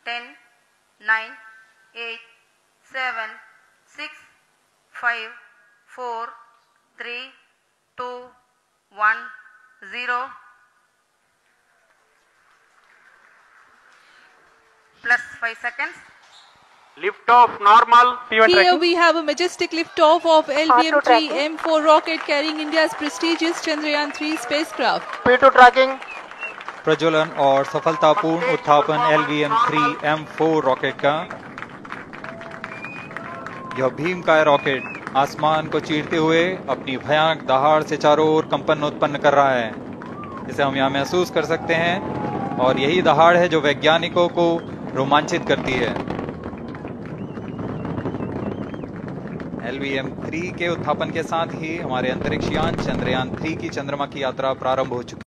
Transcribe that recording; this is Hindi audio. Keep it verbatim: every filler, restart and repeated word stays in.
ten, nine, eight, seven, six, five, four, three, two, one, zero. Plus five seconds. Lift off normal. P one Here tracking. we have a majestic liftoff of L V M three M four rocket carrying India's prestigious Chandrayaan three spacecraft. P two tracking. प्रज्वलन और सफलतापूर्ण उत्थापन L V M three M four rocket का। यह भीमकाय रॉकेट आसमान को चीरते हुए अपनी भयानक दहाड़ से चारों ओर कंपन उत्पन्न कर रहा है, जिसे हम यहाँ महसूस कर सकते हैं, और यही दहाड़ है जो वैज्ञानिकों को रोमांचित करती है। एल वी एम थ्री के उत्थापन के साथ ही हमारे अंतरिक्ष यान चंद्रयान थ्री की चंद्रमा की यात्रा प्रारंभ हो चुकी है।